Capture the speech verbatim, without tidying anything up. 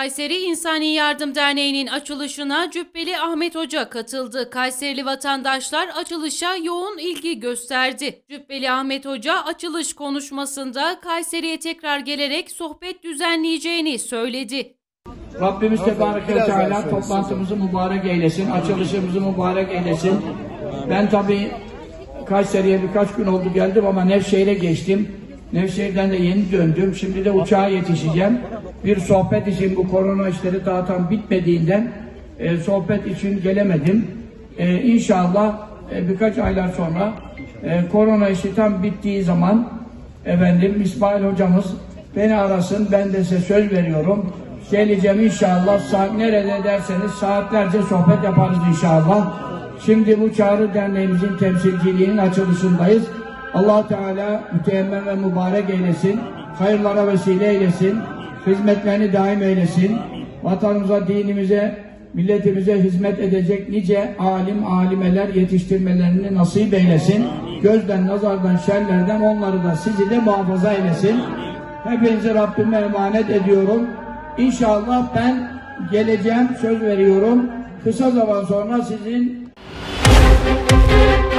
Kayseri İnsani Yardım Derneği'nin açılışına Cübbeli Ahmet Hoca katıldı. Kayserili vatandaşlar açılışa yoğun ilgi gösterdi. Cübbeli Ahmet Hoca açılış konuşmasında Kayseri'ye tekrar gelerek sohbet düzenleyeceğini söyledi. Rabbimiz Tebareke ve Teala toplantımızı mübarek eylesin, açılışımızı mübarek eylesin. Ben tabii Kayseri'ye birkaç gün oldu geldim ama Nevşehir'e geçtim. Nevşehir'den de yeni döndüm. Şimdi de uçağa yetişeceğim. Bir sohbet için bu korona işleri daha tam bitmediğinden e, sohbet için gelemedim. E, İnşallah e, birkaç aylar sonra e, korona işi tam bittiği zaman efendim İsmail hocamız beni arasın. Ben de size söz veriyorum. Geleceğim inşallah. Saat nerede derseniz saatlerce sohbet yaparız inşallah. Şimdi bu Çağrı Derneğimizin temsilciliğinin açılışındayız. Allah Teala müteemmem ve mübarek eylesin. Hayırlara vesile eylesin. Hizmetlerini daim eylesin. Vatanımıza, dinimize, milletimize hizmet edecek nice alim, alimeler yetiştirmelerini nasip eylesin. Gözden, nazardan, şerlerden onları da sizi de muhafaza eylesin. Hepinizi Rabbime emanet ediyorum. İnşallah ben geleceğim, söz veriyorum. Kısa zaman sonra sizin